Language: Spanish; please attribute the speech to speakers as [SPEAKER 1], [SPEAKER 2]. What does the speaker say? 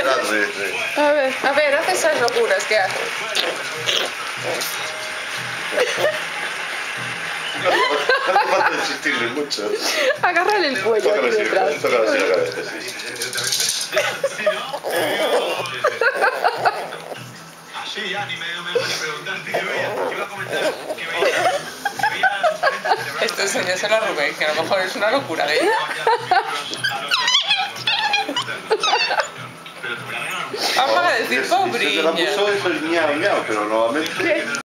[SPEAKER 1] A ver, haz esas locuras que haces.
[SPEAKER 2] No hace falta insistirle mucho.
[SPEAKER 1] Agárrale el cuello.
[SPEAKER 2] Tócale así la cabeza, sí.
[SPEAKER 3] Así ya ni me preguntaste qué veía. Iba a comentar que veía.
[SPEAKER 1] Esto enséñaselo a Rubén, que a lo mejor es una locura de ella. Vamos a decir pobre.
[SPEAKER 2] Se la puso eso el miau miau, pero normalmente...